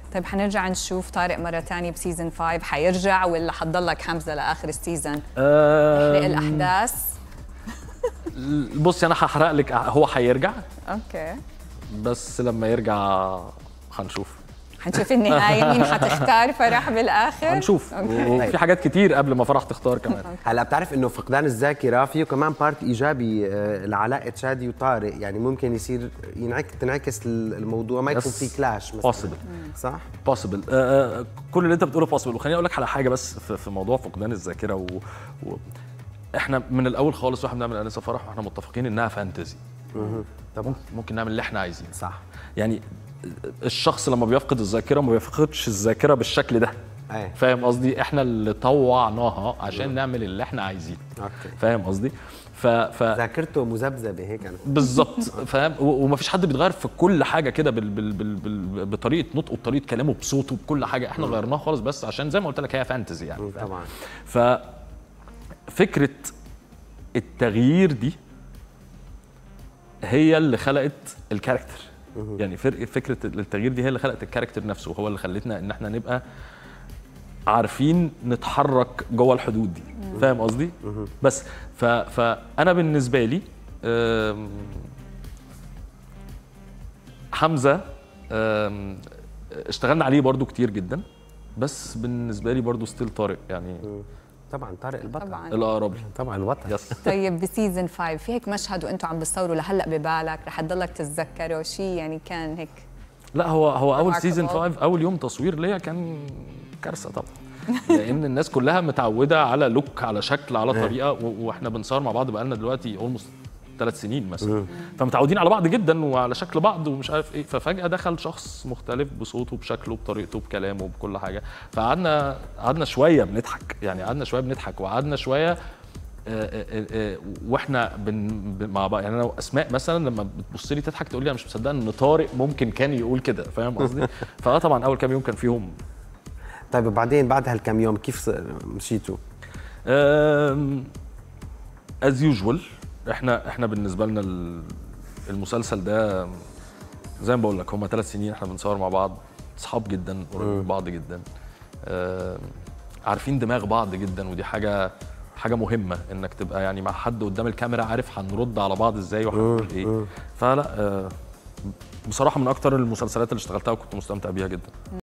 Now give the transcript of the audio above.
طيب حنرجع نشوف طارق مرة تانية بسيزن 5، حيرجع ولا حتضلك حمزة لآخر السيزن؟ احرق الأحداث. بصي أنا هحرق لك، هو حيرجع. اوكي. بس لما يرجع هنشوف النهاية مين حتختار فرح بالآخر؟ هنشوف. وفي حاجات كتير قبل ما فرح تختار كمان. هلا بتعرف انه فقدان الذاكره فيه كمان بارت ايجابي لعلاقه شادي وطارق، يعني ممكن يصير تنعكس الموضوع، ما يكون في كلاش مثلا. بوسيبل. صح؟ بوسيبل. كل اللي انت بتقوله بوسيبل. وخليني اقول لك على حاجه بس في موضوع فقدان الذاكره احنا من الاول خالص واحنا بنعمل انسه فرح واحنا متفقين انها فانتزي. طبعا ممكن نعمل اللي احنا عايزينه. صح. يعني الشخص لما بيفقد الذاكره ما بيفقدش الذاكره بالشكل ده. فاهم قصدي؟ احنا اللي طوعناها عشان نعمل اللي احنا عايزينه. فاهم قصدي؟ ذاكرته مذبذبه هيك انا. بالظبط. فاهم؟ ومفيش حد بيتغير في كل حاجه كده بطريقه نطقه، بطريقه كلامه، بصوته، بكل حاجه. احنا غيرناها خالص بس عشان زي ما قلت لك هي فانتزي يعني. طبعا. ففكره التغيير دي هي اللي خلقت الكاركتر. يعني فكره التغيير دي هي اللي خلقت الكاركتر نفسه، وهو اللي خلتنا ان احنا نبقى عارفين نتحرك جوه الحدود دي. فاهم قصدي؟ بس فانا بالنسبه لي حمزه اشتغلنا عليه برضو كتير جدا، بس بالنسبه لي برضو ستيل طارق يعني. طبعا طارق البطل طبعا الاقرب لي. طبعا البطل. طيب بسيزن 5 في هيك مشهد وانتم عم بتصوروا لهلا ببالك رح تضلك تتذكره شيء يعني كان هيك؟ لا هو اول سيزن 5 اول يوم تصوير ليا كان كارثه طبعا. لان الناس كلها متعوده على لوك، على شكل، على طريقه، واحنا بنصور مع بعض بقالنا دلوقتي اولموست 3 سنين مثلا. فمتعودين على بعض جدا وعلى شكل بعض ومش عارف ايه، ففجاه دخل شخص مختلف بصوته، بشكله، بطريقته، بكلامه، بكل حاجه. فقعدنا شويه بنضحك، يعني قعدنا شويه بنضحك وقعدنا شويه واحنا مع بعض. يعني انا واسماء مثلا لما بتبص لي تضحك تقول لي انا مش مصدقه ان طارق ممكن كان يقول كده. فاهم قصدي؟ طبعا اول كام يوم كان فيهم. طيب وبعدين بعد هالكم يوم كيف مشيتوا؟ از يوجوال. احنا بالنسبه لنا المسلسل ده زي ما بقول لك هم 3 سنين احنا بنصور مع بعض، اصحاب جدا، قريبين من بعض جدا، عارفين دماغ بعض جدا. ودي حاجه مهمه انك تبقى يعني مع حد قدام الكاميرا عارف هنرد على بعض ازاي وهنقول ايه. فلا بصراحه من اكتر المسلسلات اللي اشتغلتها وكنت مستمتع بيها جدا.